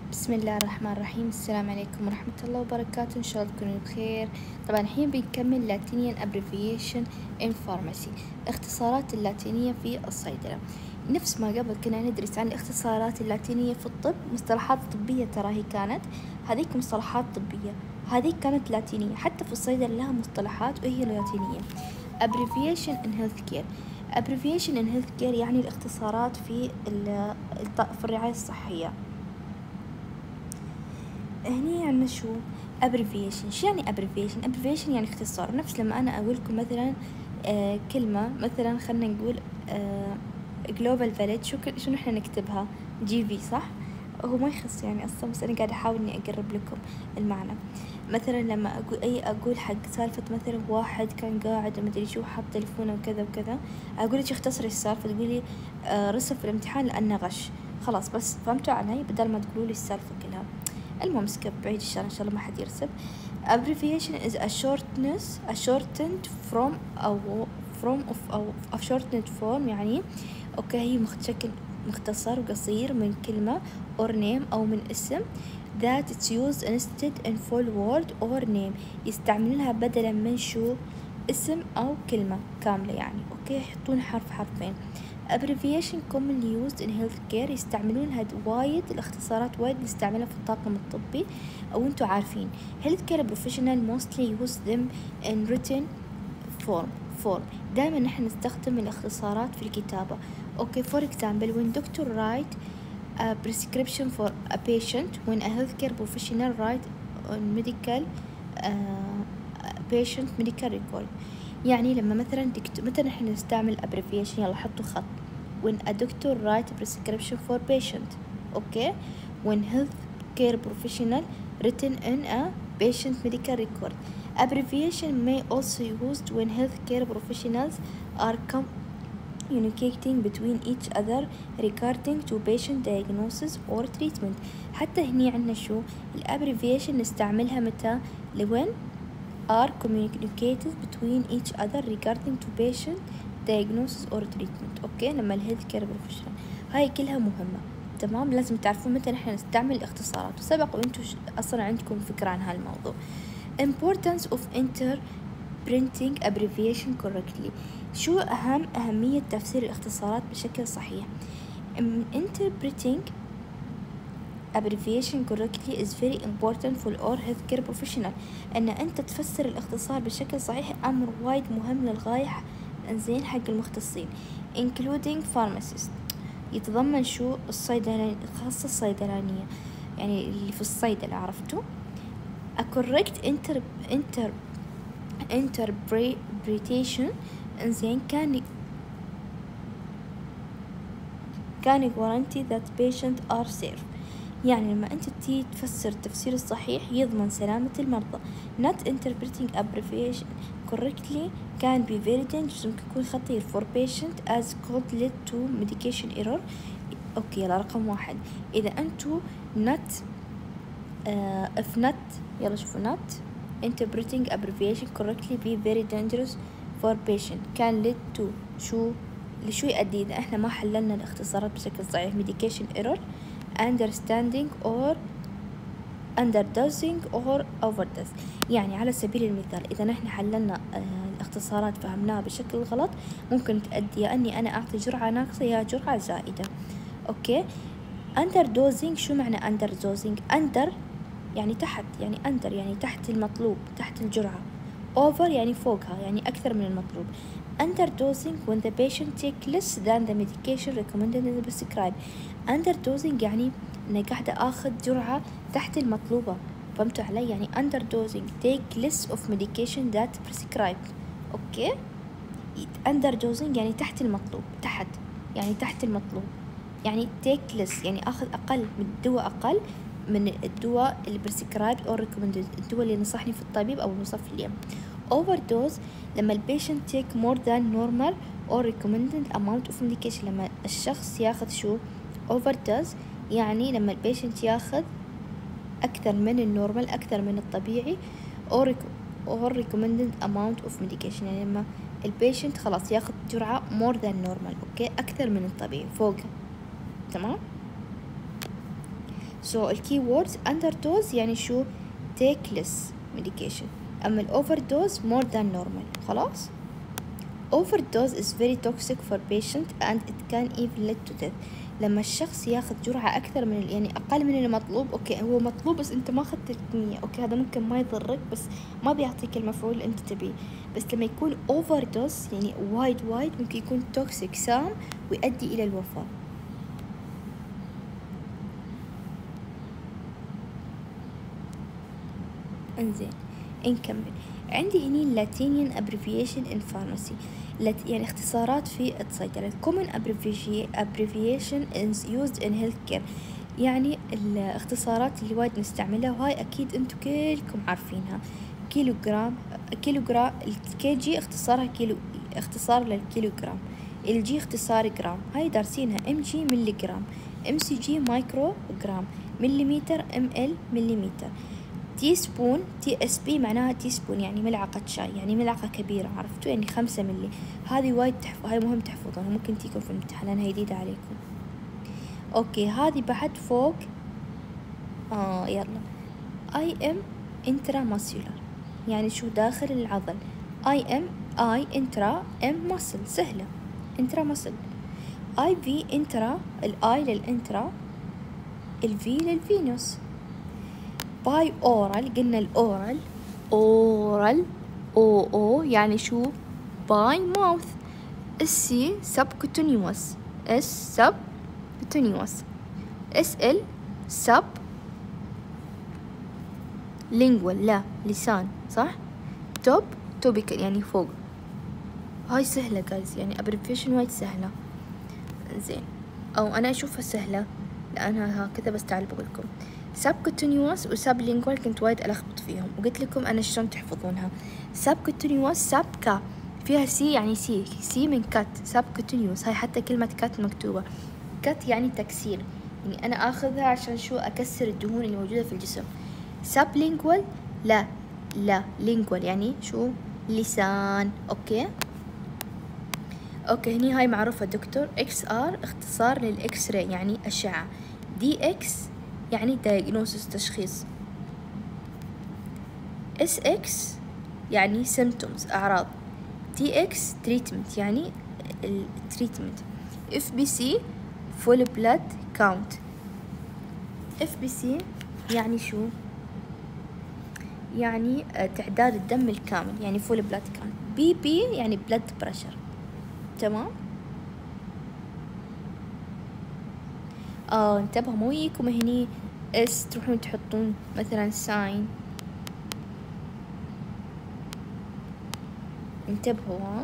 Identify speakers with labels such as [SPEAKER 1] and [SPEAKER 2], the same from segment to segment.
[SPEAKER 1] بسم الله الرحمن الرحيم. السلام عليكم ورحمة الله وبركاته، إن شاء الله تكونوا بخير. طبعا الحين بنكمل Latinian Abbreviation in Pharmacy، اختصارات اللاتينية في الصيدلة. نفس ما قبل كنا ندرس عن الاختصارات اللاتينية في الطب، مصطلحات طبية ترى هي كانت هذيك مصطلحات طبية، هذيك كانت لاتينية. حتى في الصيدلة لها مصطلحات وهي لاتينية. Abbreviation in Healthcare. Abbreviation in Healthcare يعني الاختصارات في الرعاية الصحية. هني عندنا شو abbreviation. شو يعني abbreviation؟ abbreviation يعني اختصار. نفس لما أنا أقول لكم مثلا كلمة، مثلا خلنا نقول global village، شو نحن نكتبها GV، صح؟ هو ما يخص يعني أصلا، بس أنا قاعدة أحاول إني أقرب لكم المعنى. مثلا لما أقول حق سالفة مثلا واحد كان قاعد ومدري شو حط تلفونه وكذا وكذا، أقول لك اختصري السالفة، تقولي رسب في الامتحان لأنه غش. خلاص بس فهمتوا علي، بدل ما تقولوا لي السالفة كلها. المهم سكيب، بعيد الشر إن شاء الله ما حد يرسب. abbreviation is a shortened from أو a shortened form، يعني أوكي هي شكل مختصر وقصير من كلمة or name أو من اسم that it's used instead in full word or name، يستعملونها بدلا من شو اسم أو كلمة كاملة، يعني أوكي يحطون حرفين. abbreviation commonly used in healthcare، يستعملونها وايد، الاختصارات وايد نستعملها في الطاقم الطبي، أو أنتوا عارفين healthcare professional mostly use them in written form. دائما نحن نستخدم الاختصارات في الكتابة. okay for example when doctor write a prescription for a patient, when a healthcare professional write on medical patient medical record. يعني لما مثلا نحن نستعمل abbreviation، يلا حطوا خط. when a doctor write a prescription for patient. okay when healthcare professional written in a patient medical record. Abbreviation may also used when healthcare professionals are communicating between each other regarding to patient diagnosis or treatment. حتى هني عندنا شو abbreviation نستعملها متى؟ when are communicated between each other regarding to patient diagnosis or treatment. اوكي لما الهيلث كير بروفيشنال، هاي كلها مهمة. تمام، لازم تعرفون متى نحن نستعمل الاختصارات، وسبق وانتم اصلا عندكم فكرة عن هالموضوع. importance of interpreting abbreviation correctly. شو أهمية تفسير الاختصارات بشكل صحيح؟ interpreting abbreviation correctly is very important for all healthcare professional. أن أنت تفسر الاختصار بشكل صحيح أمر وايد مهم للغاية، زين حق المختصين including pharmacist. يتضمن شو الصيدلانية، خاصة الصيدلانية يعني اللي في الصيدلة، عرفتوا؟ a correct interpretation زين كان guarantee that patient are safe. يعني لما أنت تيجي تفسر التفسير الصحيح يضمن سلامة المرضى. not interpreting abbreviation correctly can be very dangerous، ممكن يكون خطير for patient as could lead to medication error. أوكي يلا رقم 1، إذا أنتوا not if not، يلا شوفوا not interpreting abbreviation correctly be very dangerous for patient can lead to شو يؤدي إذا إحنا ما حللنا الاختصارات بشكل صحيح. medication error، understanding or underdosing or overdose. يعني على سبيل المثال إذا نحن حللنا الاختصارات فهمناها بشكل غلط، ممكن تؤدي يا أني أنا أعطي جرعة ناقصة يا جرعة زائدة. أوكي underdosing، شو معنى underdosing؟ under يعني تحت، يعني under يعني تحت المطلوب، تحت الجرعة. over يعني فوقها، يعني أكثر من المطلوب. underdosing when the patient take less than the medication recommended and prescribed. underdosing يعني أنا قاعدة أخذ جرعة تحت المطلوبة، فهمتوا علي؟ يعني underdosing take less of medication that prescribed. أوكي underdosing يعني تحت المطلوب، تحت يعني تحت المطلوب، يعني take less يعني أخذ أقل من الدواء، أقل من الدواء اللي prescribed or recommended، الدواء اللي نصحني في الطبيب أو نصف اليوم. overdose لما البيشنت take more than normal or recommended amount of medication، لما الشخص ياخذ شو overdose، يعني لما البيشنت ياخذ أكثر من النورمال، أكثر من الطبيعي، or recommended amount of medication، يعني لما البيشنت خلاص ياخذ جرعة more than normal، أوكي أكثر من الطبيعي، فوق. تمام. so الكي ووردز underdose يعني شو take less medication، أما الoverdose more than normal. خلاص. overdose is very toxic for patient and it can even lead to death. لما الشخص ياخذ جرعة أكثر من يعني أقل من المطلوب، أوكي هو مطلوب بس أنت ما أخذت الكمية، أوكي هذا ممكن ما يضرك بس ما بيعطيك المفعول اللي أنت تبيه. بس لما يكون overdose يعني وايد ممكن يكون توكسيك سام ويؤدي إلى الوفاة. انزين نكمل. عندي هني Latinian abbreviation in pharmacy، يعني اختصارات في الصيدلة. common abbreviation is used in healthcare، يعني الاختصارات اللي وايد نستعملها وهاي أكيد أنتو كلكم عارفينها. كيلوغرام، الكي جي اختصارها كيلو، اختصار للكيلوغرام. الجي اختصار جرام، هاي دارسينها. ام جي ملي جرام، ام سي جي مايكرو جرام، مليمتر ام ال مليمتر. تي سبون، تي اس بي معناها تي سبون يعني ملعقة شاي، يعني ملعقة كبيرة، عرفتوا يعني 5 ملي. هذه وايد هاي مهم تحفظونها، ممكن تيكون في الامتحان لأنها جديدة عليكم. اوكي هذه بعد فوق. يلا. اي ام انترا ماسيولار يعني شو داخل العضل. اي انترا، ام ماسل سهلة، انترا ماسل. اي في انترا، الاي للانترا، الفي للفينوس. باي اورال، قلنا الاورال اورال او يعني شو باي ماوث. السي سبكوتينيوس، اس سبكوتينيوس. اس ال سب لينجوال، لا لسان صح. توب توبيكال يعني فوق. هاي سهلة جايز، يعني ابريفيشن وايد سهلة. زين او انا اشوفها سهلة لانها هكذا، بس تعال بقولكم سبكوتينيوس وسبلينجوال كنت وايد ألخبط فيهم، وقلت لكم أنا شلون تحفظونها. سبكوتينيوس سب كا فيها سي يعني سي من كات. سبكوتينيوس هاي حتى كلمة كات مكتوبة. كات يعني تكسير، يعني أنا آخذها عشان شو أكسر الدهون اللي موجودة في الجسم. سبلينجوال لا لينجوال يعني شو لسان. اوكي هني هاي معروفة دكتور. اكس ار اختصار للإكس راي يعني أشعة. دي اكس يعني diagnosis تشخيص. SX يعني symptoms أعراض. TX treatment يعني التريتمنت. FBC full blood count. FBC يعني شو؟ يعني تعداد الدم الكامل يعني full blood count. BP يعني blood pressure. تمام؟ انتبهوا مو يجيكم هني اس تروحون تحطون مثلا ساين، انتبهوا.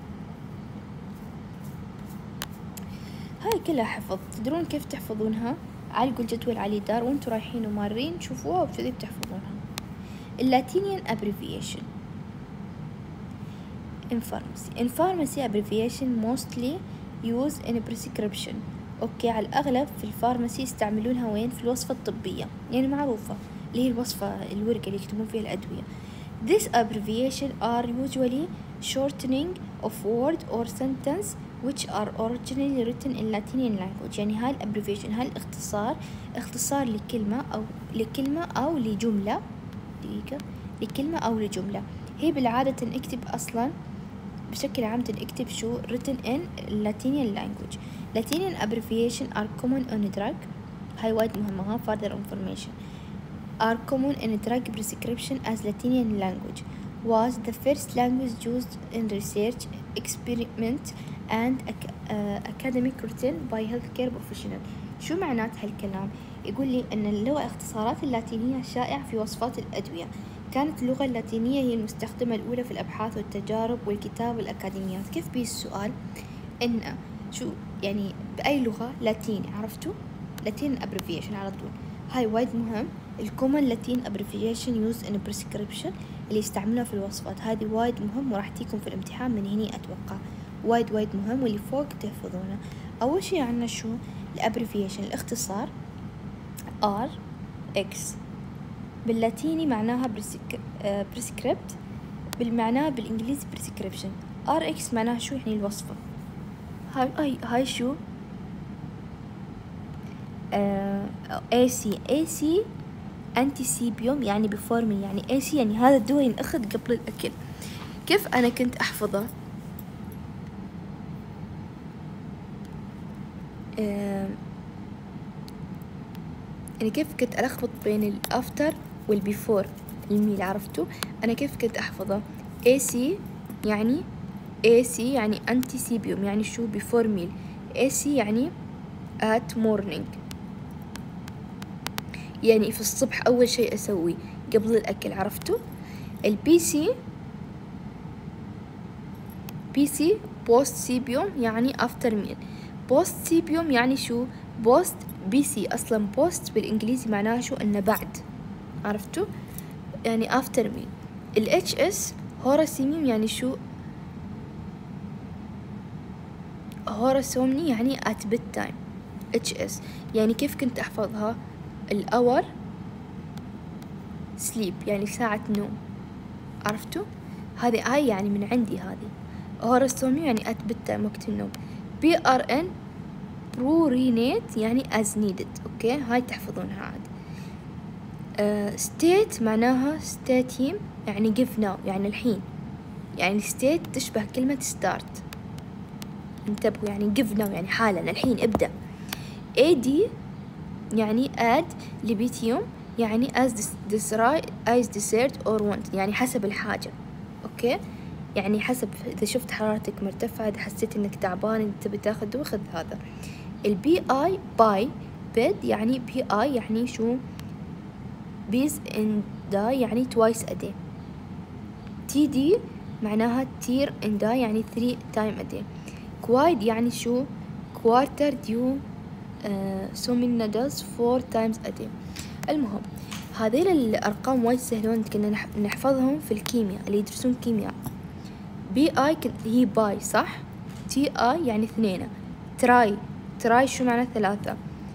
[SPEAKER 1] هاي كلها حفظ، تدرون كيف تحفظونها؟ علقوا الجدول على اليدار وانتوا رايحين ومارين شوفوها وبكذا بتحفظونها. اللاتينيان abbreviation in pharmacy abbreviation mostly used in prescription. اوكي على الاغلب في الفارماسي يستعملونها وين؟ في الوصفة الطبية، يعني معروفة اللي هي الوصفة الورقة اللي يكتبون فيها الادوية. This abbreviation are usually shortening of word or sentence which are originally written in Latinian language. يعني هاي الابريفيشن، هاي الاختصار اختصار لكلمة أو لجملة. دقيقة، لكلمة أو لجملة. هي بالعادة تنكتب أصلا بشكل عام تنكتب شو written in Latinian language. Latinian abbreviation are common in drug. هاي وايد مهمة. further information are common in drug prescription as Latinian language was the first language used in research, experiment and academic written by healthcare professional. شو معنات هالكلام؟ يقول لي أن اللغة اختصارات اللاتينية شائعة في وصفات الأدوية. كانت اللغة اللاتينية هي المستخدمة الأولى في الأبحاث والتجارب والكتاب والأكاديميات. كيف بيه السؤال؟ إن شو يعني بأي لغة لاتيني، عرفتوا؟ لاتين abbreviation على طول. هاي وايد مهم. الكومن لاتين abbreviation used in prescription اللي يستعملوها في الوصفات، هذه وايد مهم وراح تيكم في الامتحان من هني أتوقع. وايد مهم واللي فوق تحفظونه. أول شي عنا شو الابريفيشن، الاختصار RX باللاتيني معناها prescript، بالمعنى بالإنجليزي prescription. RX معناها شو يعني الوصفة. هاي شو AC أنتيسيبيوم يعني بفورمي، يعني AC يعني هذا الدواء ينأخذ قبل الأكل. كيف أنا كنت أحفظه؟ يعني كيف كنت ألخبط بين الأفتر والبيفور الميل، عرفتوا؟ أنا كيف كنت أحفظه؟ AC يعني أنتيسيبيوم يعني شو before meal، AC يعني at morning يعني في الصبح أول شيء أسويه قبل الأكل، عرفتوا؟ البي سي بوست سيبيوم يعني after meal. بوست سيبيوم يعني شو؟ بوست بي سي أصلا بوست بالإنجليزي معناها شو؟ إنه بعد، عرفتوا؟ يعني after meal. ال HS هوراسيميوم يعني شو؟ هوراسومني يعني at bedtime. HS يعني كيف كنت أحفظها؟ الأور سليب يعني ساعة نوم، عرفتوا؟ هاي يعني من عندي هذه. هوراسوميوم يعني at bedtime وقت النوم. PRN برورينيت يعني as needed. أوكي هاي تحفظونها عاد. state معناها ستاتيم يعني give now يعني الحين، يعني state تشبه كلمة start، انتبهوا يعني give now يعني حالا الحين ابدأ. AD يعني add لبيتيوم يعني as desired or want يعني حسب الحاجة. أوكي يعني حسب، إذا شفت حرارتك مرتفعة، إذا حسيت إنك تعبان إنك تبي تاخذ دواء خذ هذا. البي آي باي بيد يعني بي آي يعني شو؟ بيز إن داي يعني twice a day. تي دي معناها تير إن داي يعني 3 times a day. كوايد يعني شو؟ quarter due so many does 4 times a day. المهم هذيل الأرقام وايد سهلون كنا نحفظهم في الكيمياء اللي يدرسون كيمياء. بي آي هي باي صح؟ تي آي يعني 2. تراي شو معناه 3.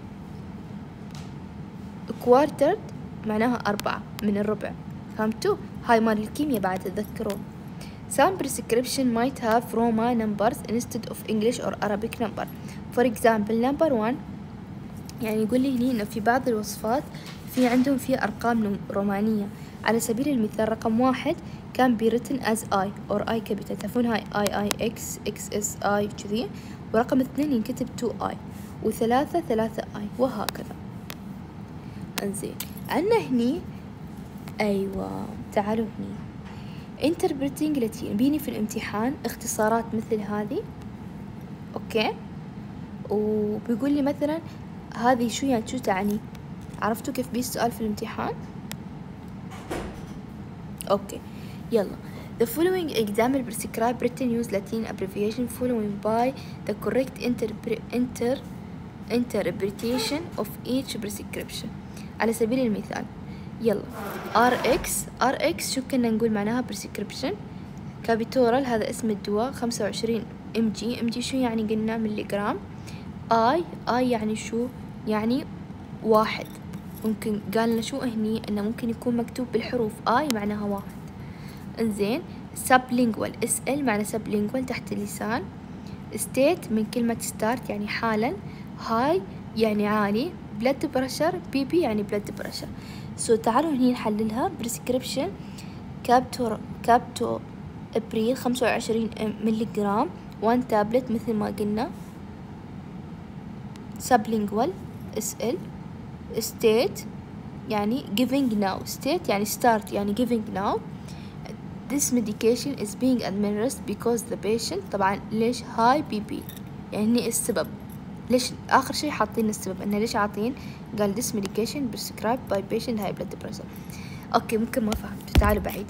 [SPEAKER 1] كوارتر معناها 4 من الربع، فهمتوا؟ هاي مال الكيمياء بعد تذكرون. Some prescription might have Roman numbers instead of English or Arabic number. For example number 1 يعني يقول لي هني إنه في بعض الوصفات في عندهم فيها أرقام رومانية. على سبيل المثال رقم 1 كان written as I or I capital، تعرفون هاي I X S I كذي، ورقم 2 ينكتب 2I، و3 3I وهكذا. انزين عنا هني أيوة تعالوا هني interpreting Latin بيني في الامتحان اختصارات مثل هذه. أوكي وبيقول لي مثلا هذه شو يعني شو تعني، عرفتوا كيف بيجي السؤال في الامتحان؟ أوكي يلا. The following example prescribe written use Latin abbreviation following by the correct interpretation of each prescription. على سبيل المثال يلا RX شو كنا نقول معناها prescription كابيتورال هذا اسم الدواء 25 mg شو يعني قلنا مليغرام. I يعني شو يعني 1، ممكن قالنا شو هني إنه ممكن يكون مكتوب بالحروف I معناها 1. انزين sublingual SL معنى sublingual تحت اللسان. state من كلمة start يعني حالا. high يعني عالي. blood pressure BP يعني blood pressure. تعالوا هني نحللها. prescription كابتو ابريل 25 مليغرام 1 تابلت مثل ما قلنا. sublingual SL. state يعني giving now. state يعني start يعني giving now. This medication is being administered because the patient طبعا ليش high BP يعني السبب، ليش آخر شيء حاطين السبب إنه ليش عاطين، قال this medication prescribed by patient high blood pressure. أوكي ممكن ما فهمت، تعالوا بعيد.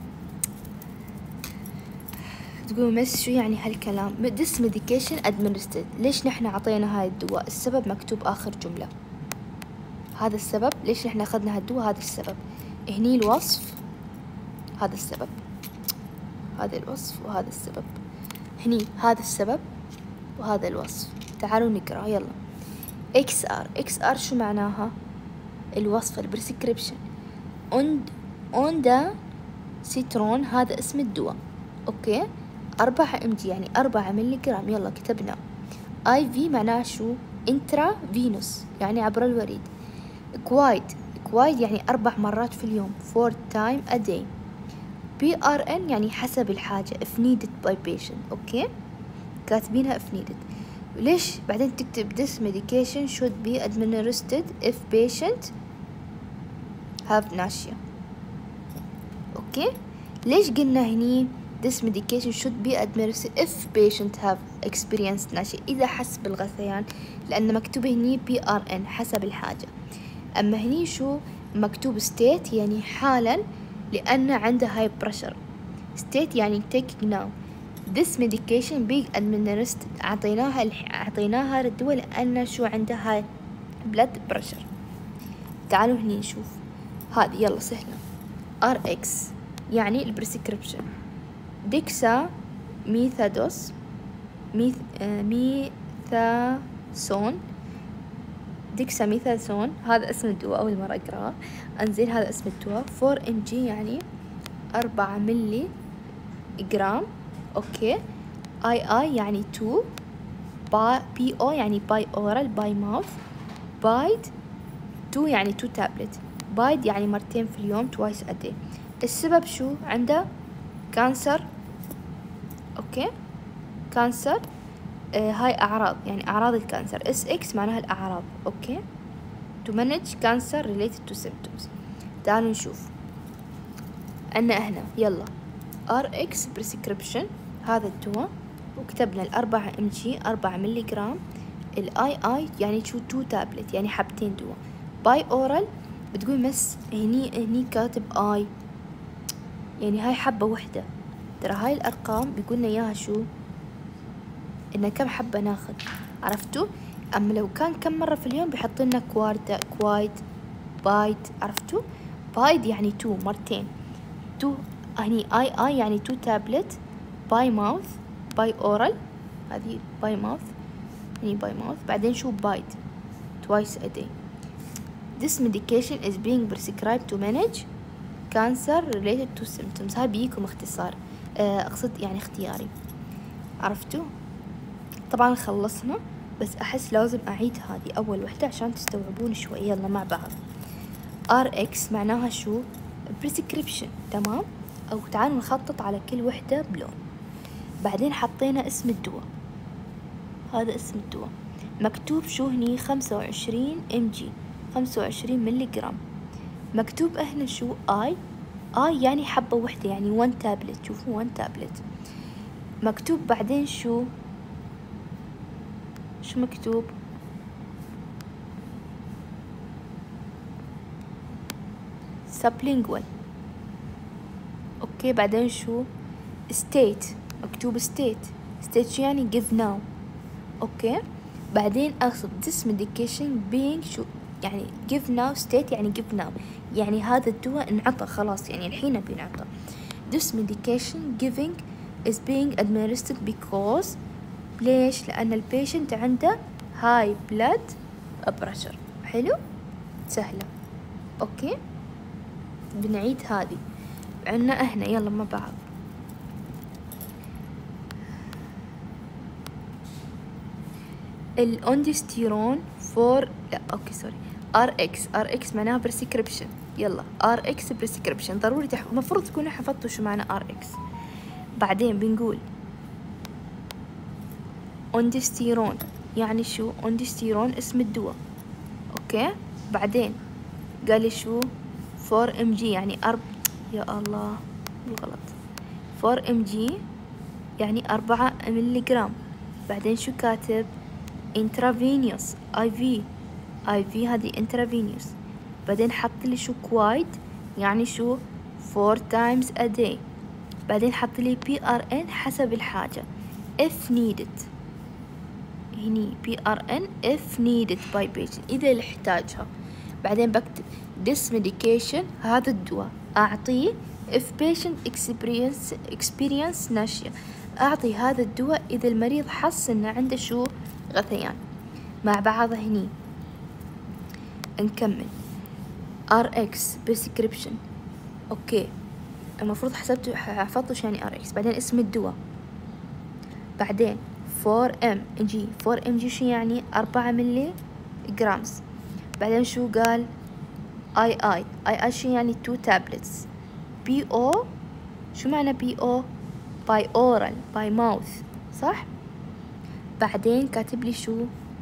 [SPEAKER 1] تقولوا مس شو يعني هالكلام؟ this medication administered ليش نحن عطينا هاي الدواء، السبب مكتوب آخر جملة، هذا السبب ليش نحن أخذنا هالدواء، هذا السبب. هني الوصف هذا السبب، هذا الوصف وهذا السبب. هني هذا السبب وهذا الوصف. تعالوا نقرأ يلا. XR شو معناها؟ الوصف البريسكريبشن. أوندا سيترون هذا اسم الدواء. أوكي 4 mg يعني 4 ملي جرام، يلا كتبنا. IV معناها شو؟ انترا فينوس يعني عبر الوريد. كوايد يعني 4 مرات في اليوم 4 times a day. PRN يعني حسب الحاجة if needed by patient. أوكي كاتبينها if needed. ليش بعدين تكتب this medication should be administered if patient have nausea. أوكي ليش قلنا هني this medication should be administered if patient have experienced nausea إذا حس بالغثيان، لأن مكتوب هني PRN حسب الحاجة. أما هني شو مكتوب state يعني حالا لأن عنده high pressure. state يعني taking now. this medication being administered أعطيناها الدواء لأن شو عندها high blood pressure. تعالوا هني نشوف هذه يلا سهلة. RX يعني البريسكريبشن ديكسا ميثادوس ميثاسون ديكسا ميثاسون هذا اسم الدواء أول مرة أقرأه. أنزين هذا اسم الدواء 4 mg يعني 4 ملي جرام. أوكي I يعني 2 PO يعني باي أورال باي ماوث. بايد 2 يعني 2 تابلت. بايد يعني مرتين في اليوم twice a day. السبب شو عنده كانسر. أوكي كانسر هاي أعراض يعني أعراض الكانسر. SX معناها الأعراض. أوكي to manage cancer related to symptoms. تعالوا نشوف عنا هنا يلا RX prescription هذا الدواء وكتبنا 4 mg 4 ملي جرام. II يعني شو 2 تابلت يعني حبتين دواء. باي أورال بتقول مس هني كاتب I يعني هاي حبة وحدة. ترى هاي الأرقام بيقولنا إياها شو إن كم حبة ناخذ عرفتوا. أما لو كان كم مرة في اليوم بيحط لنا كوارتا كوايد بايد عرفتوا. بايد يعني 2 مرتين 2 هني I يعني 2 تابلت باي ماوث باي أورال هذه باي ماوث هني باي ماوث. بعدين شو بايد twice a day. This medication is being prescribed to manage cancer related to symptoms. هاي بيكم اختصار أقصد يعني اختياري عرفتوا. طبعا خلصنا بس أحس لازم أعيد هذه أول وحدة عشان تستوعبون شوي. يلا مع بعض. RX معناها شو prescription تمام. أو تعالوا نخطط على كل وحدة بلون. بعدين حطينا اسم الدواء هذا اسم الدواء مكتوب شو هني 25 mg 25 ملي جرام. مكتوب هنا شو I يعني حبة وحدة يعني 1 تابلت. شوفوا 1 تابلت. مكتوب بعدين شو مكتوب sublingual. اوكي بعدين شو state مكتوب state شو يعني give now. اوكي بعدين اقصد this medication being شو يعني give now state يعني give now يعني هذا الدواء انعطى خلاص يعني الحين بينعطى. this medication giving is being administered because ليش لأن البيشنت عنده high blood pressure. حلو سهلة. أوكي بنعيد هذه عنا هنا يلا مع بعض. الاندستيرون لا أوكي سوري RX معناها prescription. يلا RX prescription ضروري المفروض تكونوا حفظتوا شو معنى RX. بعدين بنقول اندستيرون يعني شو اندستيرون اسم الدواء. اوكي بعدين قال لي شو 4 mg يعني يا الله بالغلط 4 mg يعني 4 ملي جرام. بعدين شو كاتب intravenous IV هذه intravenous. بعدين حط لي شو كوايد يعني شو 4 times a day. بعدين حط لي PRN حسب الحاجة if needed هني PRN if needed by patient إذا اللي احتاجها. بعدين بكتب this medication هذا الدواء أعطيه if patient experience nausea أعطي هذا الدواء إذا المريض حس إنه عنده شو غثيان. مع بعض هني نكمل RX prescription. أوكي المفروض حفظتوا شو يعني RX. بعدين اسم الدواء. بعدين 4 mg. 4 mg شو يعني؟ 4 ملي جرامز. بعدين شو قال؟ اي شو يعني؟ 2 tablets. BO شو معنى BO؟ by oral by mouth، صح؟ بعدين كاتب لي شو؟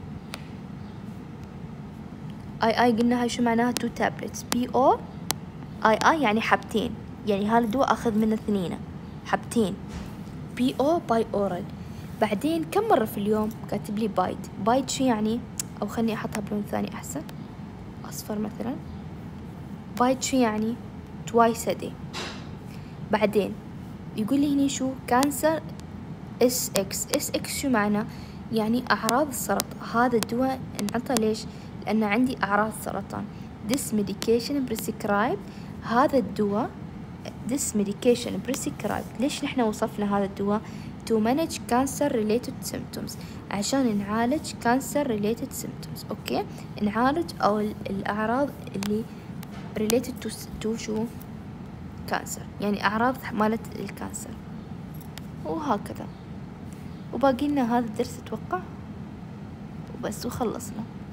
[SPEAKER 1] اي قلنا هاي شو معناها؟ 2 tablets. BO اي يعني حبتين، يعني هذا الدواء اخذ منه 2 حبتين. BO by oral. بعدين كم مرة في اليوم؟ كاتب لي بايد شو يعني؟ او خلني احطها بلون ثاني احسن، اصفر مثلا. بايد شو يعني؟ twice a day. بعدين يقول لي هني شو؟ كانسر SX شو معنى؟ يعني أعراض السرطان. هذا الدواء انعطى ليش؟ لأن عندي أعراض سرطان. This medication prescribed. هذا الدواء This medication prescribed. ليش نحن وصفنا هذا الدواء؟ to manage cancer related symptoms. عشان نعالج cancer related symptoms. أوكي، نعالج أو الأعراض اللي related to شو؟ كانسر، يعني أعراض مالت الكانسر. وهكذا. وباقي لنا هذا الدرس أتوقع، وبس وخلصنا.